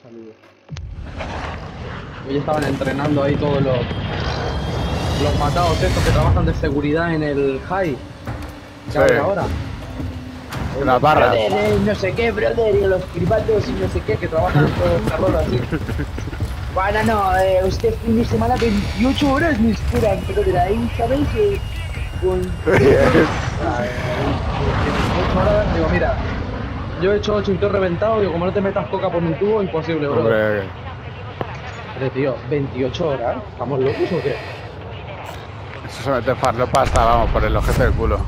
saludo. Hoy estaban entrenando ahí todos los matados estos que trabajan de seguridad en el high. ¿Qué hablan ahora? En las barras. No sé qué, brother, y los cribatos y no sé qué, que trabajan en todo el terror así. Bueno, no, usted fin de semana 28 horas me esperan, pero de ahí, ¿sabéis? Con 28 horas, digo, mira, yo he hecho 8 y estoy reventado, digo, como no te metas coca por mi tubo, imposible, bro. Hombre, Pero tío, 28 horas, ¿estamos locos o qué? eso se mete farlopa hasta, vamos, por el ojete del culo.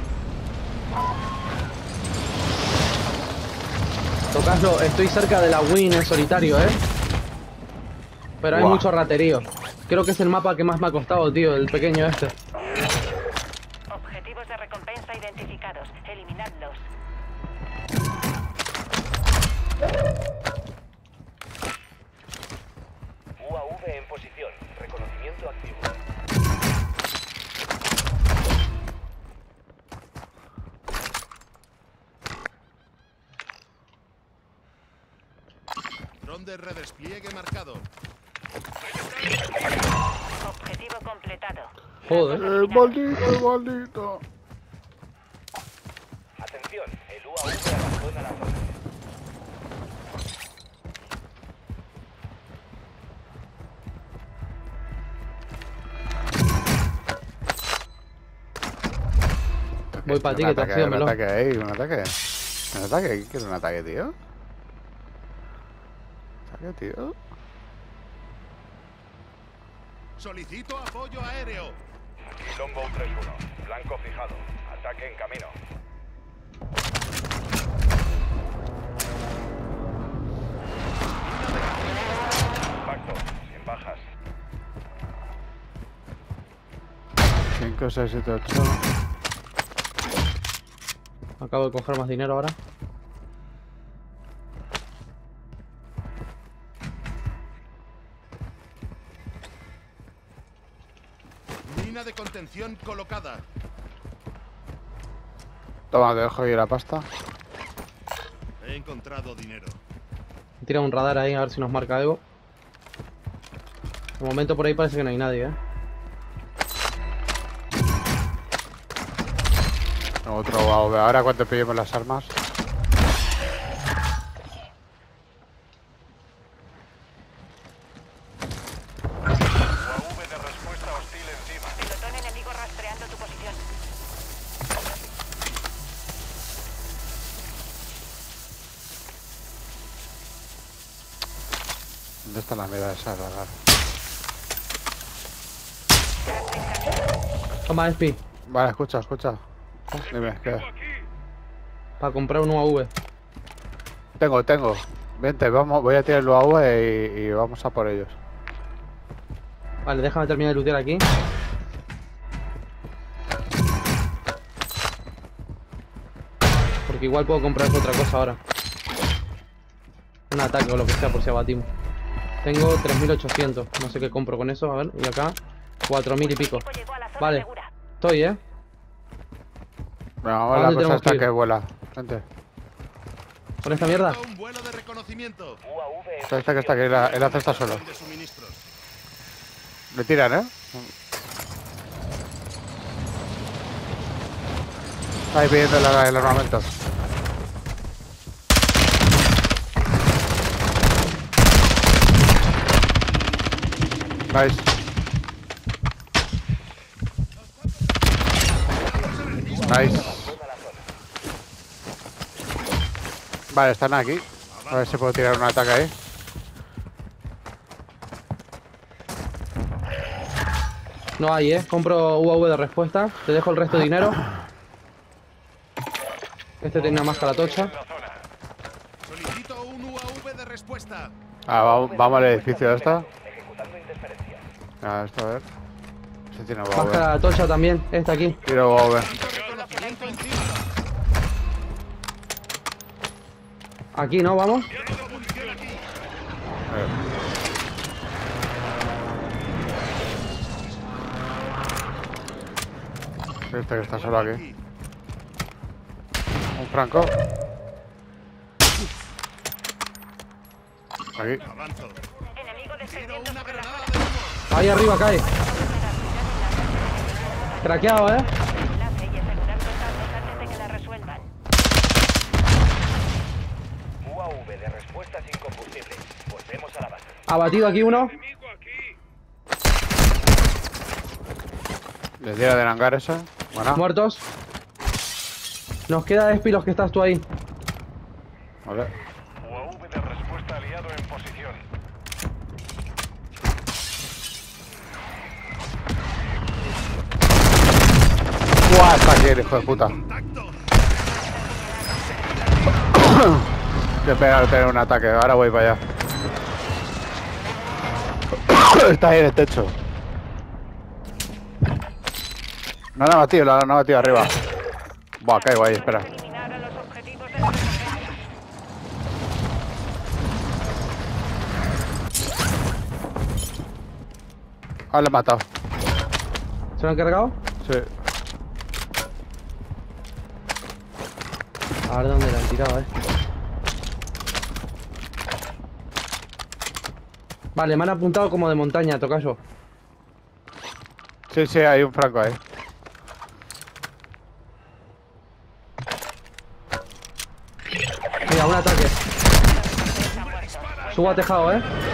Tocaslo, estoy cerca de la win en solitario, pero hay mucho raterío. Creo que es el mapa que más me ha costado, tío, el pequeño este. Objetivos de recompensa identificados. Eliminadlos. UAV en posición. Reconocimiento activo. Dron de redespliegue marcado. Objetivo completado. Joder. Maldito. Atención, el UAV abandona la zona. Voy para ti, que te has sido Un melón. ataque ahí, un ataque. Un ataque, ¿qué es un ataque, tío? ¿Ataque, tío? Solicito apoyo aéreo. Longbow 3-1. Blanco fijado. Ataque en camino. Impacto. Sin bajas. 5, 6, 7, 8. Acabo de coger más dinero ahora. Mina de contención colocada. Toma, te dejo ahí la pasta. He encontrado dinero. Tira un radar ahí a ver si nos marca algo. De momento por ahí parece que no hay nadie, Otro UAV. Ahora cuando pillemos las armas. UAV de respuesta hostil encima. Pelotón enemigo rastreando tu posición. ¿Dónde está la mierda esa radar? Toma, SP, Vale, escucha. Dime, ¿qué? para comprar un UAV. Tengo. Vente, vamos, voy a tirar el UAV y vamos a por ellos. Vale, déjame terminar de lootear aquí. Porque igual puedo comprar otra cosa ahora. Un ataque o lo que sea por si abatimos. Tengo 3800. No sé qué compro con eso. A ver, y acá 4000 y pico. Equipo llegó a la zona Vale, segura. estoy, Venga, vamos a la dónde cosa tenemos esta que ir? que vuela. Vente. ¿Con esta mierda? Un vuelo de reconocimiento. UAV en Esta que está aquí, el hace está solo. De suministros. Le tiran, ¿eh? Ahí pidiendo el armamento. Nice. Nice. Vale, están aquí. A ver si puedo tirar un ataque ahí. No hay, compro UAV de respuesta. Te dejo el resto de dinero. Este tiene una máscara tocha. Solicito un UAV de respuesta. Vamos al edificio de esta. ejecutando interferencia. Esto a ver. Se tiene UAV. Máscara tocha también, esta aquí. Tiro UAV. Reconocimiento encima. Aquí, ¿no? Vamos. Tengo munición aquí. Este que está solo aquí. Un franco. Aquí. Avanzo. Enemigo Tiro descendiendo una sobre la granada zona. de humo. Ahí arriba cae. Craqueado, Enlace y asegurar los datos antes de que la resuelvan. UAV de respuesta sin combustible. Volvemos a la base. Abatido aquí uno. Les diera del hangar esa. Bueno. Muertos. Nos queda Espi los que estás tú ahí. Vale. UAV de respuesta aliado en posición. ¡Buah! Está aquí el hijo de puta. Contacto. Qué pena tener un ataque. Ahora voy para allá. Está ahí en el techo. No la ha batido, no ha batido arriba. Buah, caigo ahí, espera. Eliminar a los objetivos de la defensa. Ah, le he matado. ¿Se lo han cargado? Sí. A ver dónde la han tirado, Vale, me han apuntado como de montaña, tocayo. Sí, sí, hay un franco ahí. Mira, un ataque. Subo a tejado,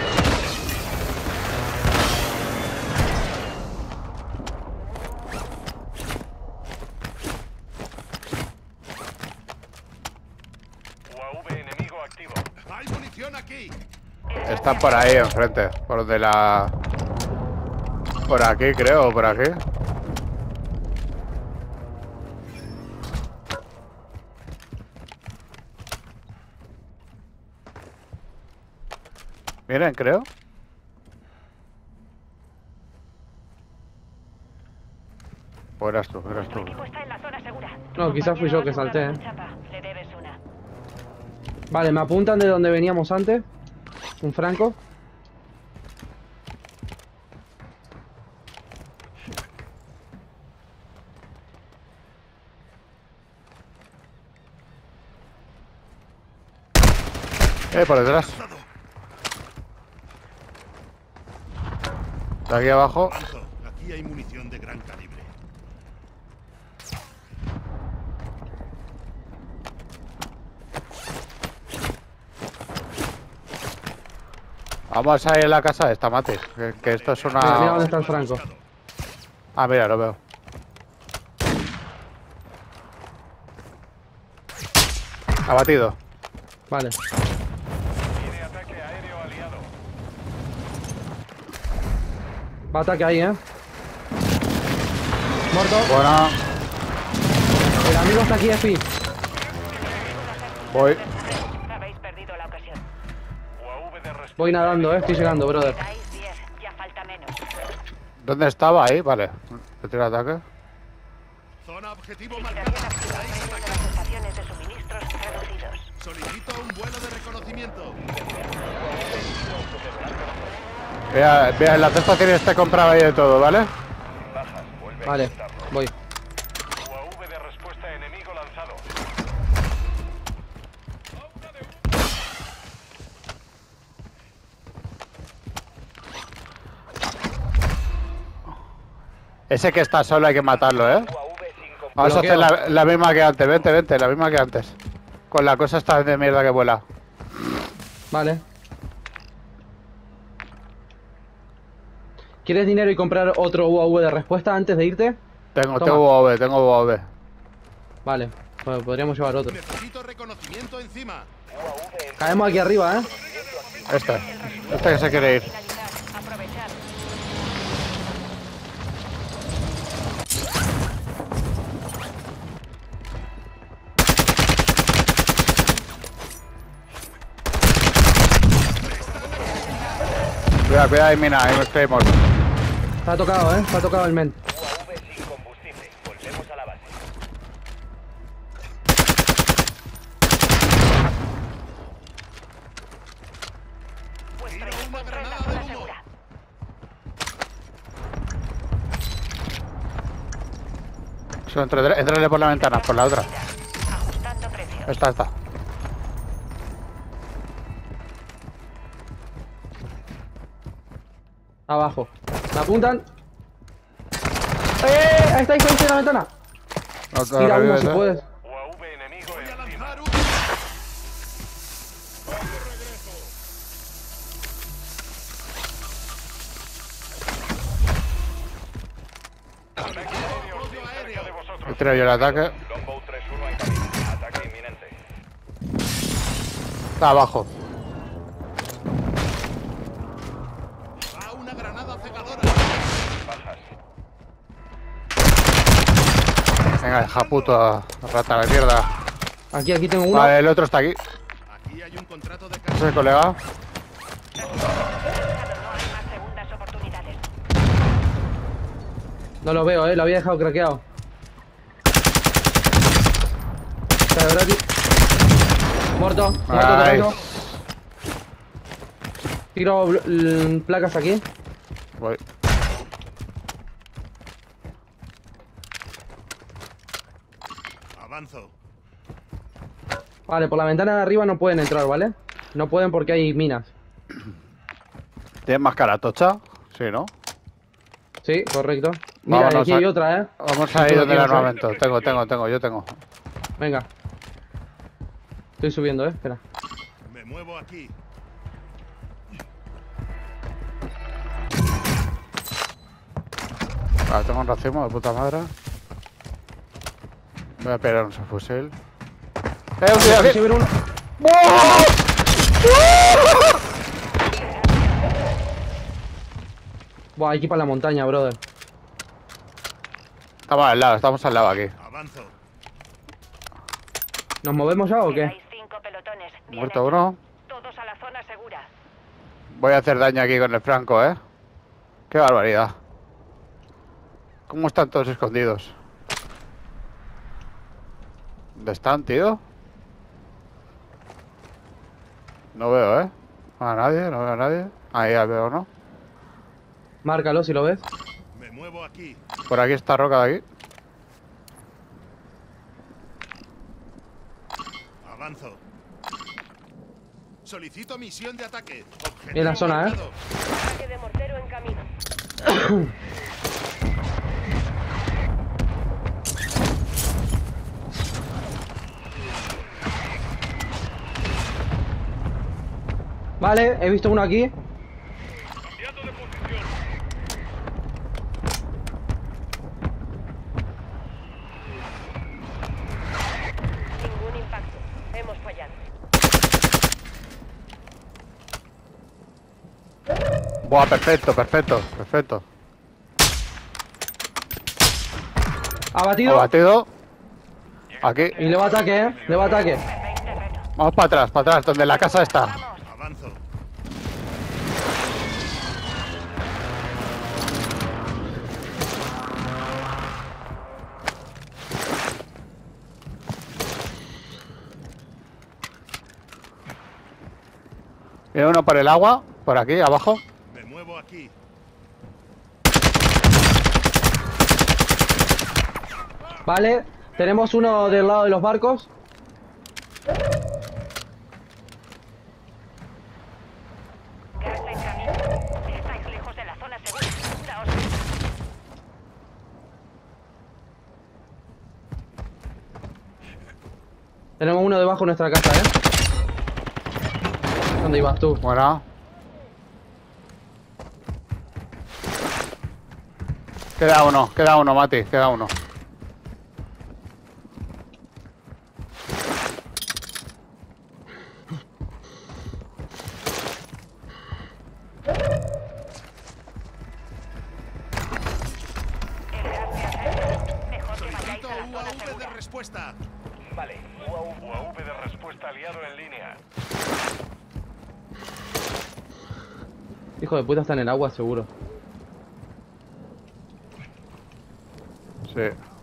UAV enemigo activo. Hay munición aquí. Están por ahí enfrente. Por donde la... Por aquí, creo, o por aquí. Miren, creo. O eras tú, eras tú. Tu equipo está en la zona segura. No, quizás fui yo que salté, Chapa, le debes una. Vale, me apuntan de donde veníamos antes. Un franco. Por detrás. De aquí abajo. Avanzo. Aquí hay munición de gran calibre. Vamos a ir a la casa esta, Mati. Que esto es Mira, mira una... dónde está el franco. Ah, mira, lo veo. Abatido. Vale. Tiene ataque aéreo aliado. Va ataque ahí, Muerto. Bueno, El amigo está aquí, Espi. voy. Habéis perdido la ocasión. UAV de respuesta. Voy nadando, Estoy llegando, brother. Dais 10, ya falta menos. ¿Dónde estaba? Ahí, vale. ¿Le tiro ataque? Zona objetivo Vigilación marcada. activa. Precios de las estaciones de suministros reducidos. Solicito un vuelo de reconocimiento. Vea, en la cesta tiene este comprado ahí de todo, ¿vale? Bajas. Vuelve a Vale, intentarlo. voy. UAV de respuesta enemigo lanzado. Ese que está solo hay que matarlo, ¿eh? UAV sin combustible. Vamos a hacer Bloqueo. la misma que antes. Vente, vente, la misma que antes. Con la cosa esta de mierda que vuela. Vale. ¿Quieres dinero y comprar otro UAV de respuesta antes de irte? Tengo Toma. UAV. Vale, pues podríamos llevar otro. Necesito reconocimiento encima. UAV en Caemos aquí arriba, Este que se quiere ir. Finalizar. Aprovechar. Cuidado, ahí mina, ahí nos creemos. Está tocado, Está tocado el men. UAV sin combustible. Volvemos a la base. Vuestro Tiro equipo una entra en la granada de zona humo. segura. Entrale por la ventana, por la otra. Ajustando precios. Esta. Abajo. Me apuntan. Ahí está, ahí en la ventana. No te Tira uno revives, si puedes. UAV enemigo Voy a encima. lanzar un... Voy de regreso. Ataque aéreo Apoyo cerca aéreo. de vosotros. He tirado yo el ataque. Longbow 3-1 en camino. Ataque inminente. Está abajo. Va una granada cegadora. Bajas. Venga, hija puta. Rata de mierda. Aquí tengo uno. Vale, el otro está aquí. Aquí hay un contrato de Ese carga. es el colega. No hay más segundas oportunidades. No lo veo, lo había dejado craqueado. Está de gratis. Muerto, muerto, Ay. terreno. Tiro placas aquí. Voy. Avanzo. Vale, por la ventana de arriba no pueden entrar, ¿vale? No pueden porque hay minas. ¿Tienes más cara tocha? Sí, ¿no? Sí, correcto. Mira, Vámonos aquí hay a- otra, ¿eh? Vamos a ir Tú lo donde el tienes, ¿eh? armamento. Yo tengo. Venga. Estoy subiendo, espera. Me muevo aquí. Vale, tengo un racimo de puta madre. Voy a pegar un fusil. Un tío Aquí aquí! viene uno. Buah, hay que ir para la montaña, brother. Estamos al lado aquí. Avanzo. ¿Nos movemos ya o qué? Hay 5 pelotones. Bien Muerto hecho. uno. Todos a la zona segura. Voy a hacer daño aquí con el franco, ¿eh? Qué barbaridad. ¿Cómo están todos escondidos? ¿Dónde están, tío? No veo, ¿eh? No veo a nadie. Ahí ya veo, ¿no? Márcalo si lo ves. Me muevo aquí. Por aquí está roca de aquí. Avanzo. Solicito misión de ataque. Objetivo En la zona, marcado. Ataque de mortero en camino. Vale, he visto uno aquí. Cambiando de posición. Ningún impacto. Hemos fallado. Buah, perfecto. Abatido. Abatido. Aquí. Y le va ataque, le va ataque. Vamos para atrás, donde la casa está. Avanzo. Viene uno por el agua, por aquí, abajo. Me muevo aquí. Vale, tenemos uno del lado de los barcos. Gas en camino. Estáis lejos de la zona segura. Daos prisa. Tenemos uno debajo de nuestra casa, ¿Dónde ibas tú? Bueno. Queda uno, Mati, queda uno. El gas se acerca. Mejor que vayáis Solicito a la zona UAV de segura. respuesta. Vale. UAV de respuesta aliado en línea. Hijo de puta, está en el agua, seguro. Sí.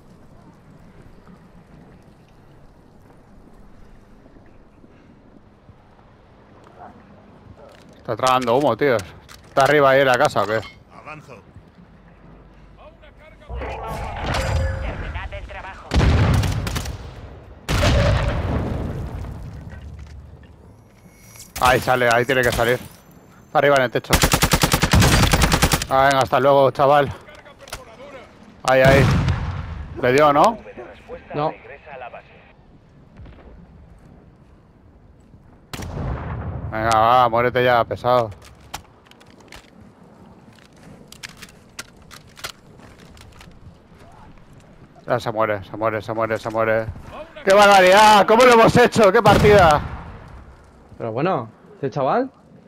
Está tragando humo, tío. ¿Está arriba ahí en la casa o qué? Avanzo. Última oportunidad. Terminad el trabajo. Ahí sale, ahí tiene que salir. Está arriba en el techo. Ah, venga, hasta luego, chaval. Ahí, ahí. Le dio, ¿no? De respuesta No. regresa a la base. Venga, va, muérete ya, pesado. Ya se muere, se muere, se muere, se muere. ¡Qué barbaridad! ¿Cómo lo hemos hecho? ¡Qué partida! Pero bueno, este chaval.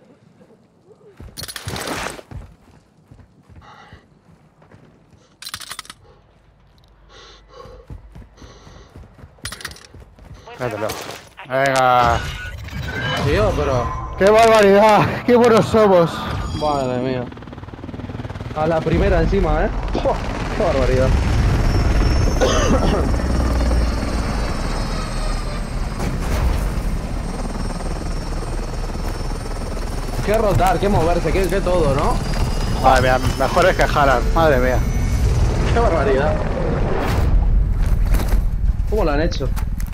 Buen Mételo. trabajo. Aquí Venga. Tío, pero. ¡Qué barbaridad! ¡Qué buenos somos! Madre mía. A la primera encima, ¿eh? ¡Buah! ¡Qué barbaridad! Qué rotar, qué moverse, qué todo, ¿no? Madre mía, mejor es que Jalan. Madre mía. Qué barbaridad. ¿Cómo lo han hecho?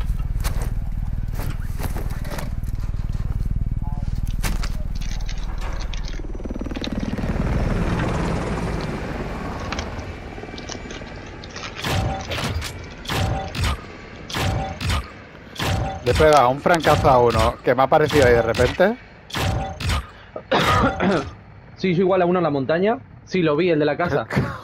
Le pega un francazo a uno que me ha aparecido ahí de repente. Sí, yo igual a uno en la montaña. Sí, lo vi, el de la casa.